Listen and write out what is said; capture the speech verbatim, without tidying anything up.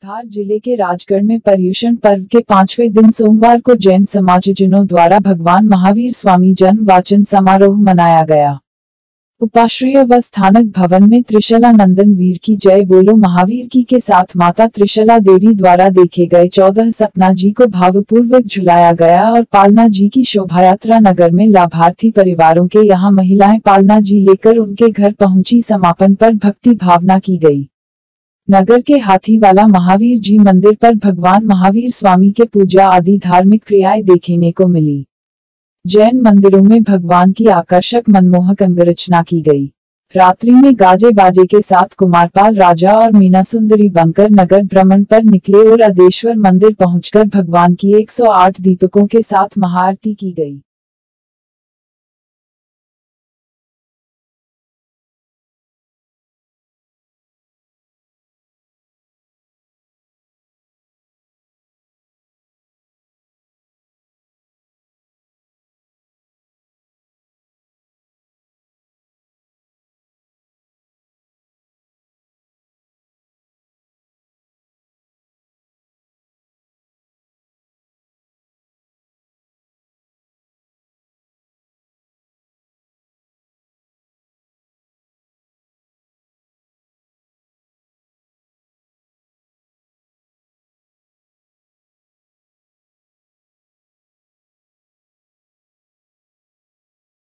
धार जिले के राजगढ़ में पर्युषण पर्व के पांचवें दिन सोमवार को जैन समाजजनों द्वारा भगवान महावीर स्वामी जन्म वाचन समारोह मनाया गया। उपाश्रय व स्थानक भवन में त्रिशला नंदन वीर की जय बोलो महावीर की के साथ माता त्रिशला देवी द्वारा देखे गए चौदह सपना जी को भावपूर्वक झुलाया गया और पालना जी की शोभायात्रा नगर में लाभार्थी परिवारों के यहां महिलाएं पालना जी लेकर उनके घर पहुंची। समापन पर भक्ति भावना की गई। नगर के हाथीवाला महावीर जी मंदिर पर भगवान महावीर स्वामी के पूजा आदि धार्मिक क्रियाएं देखने को मिली। जैन मंदिरों में भगवान की आकर्षक मनमोहक अंगरचना की गई। रात्रि में गाजे बाजे के साथ कुमारपाल राजा और मीना सुंदरी बनकर नगर भ्रमण पर निकले और अदेश्वर मंदिर पहुंचकर भगवान की एक सौ आठ दीपकों के साथ महाआरती की गई।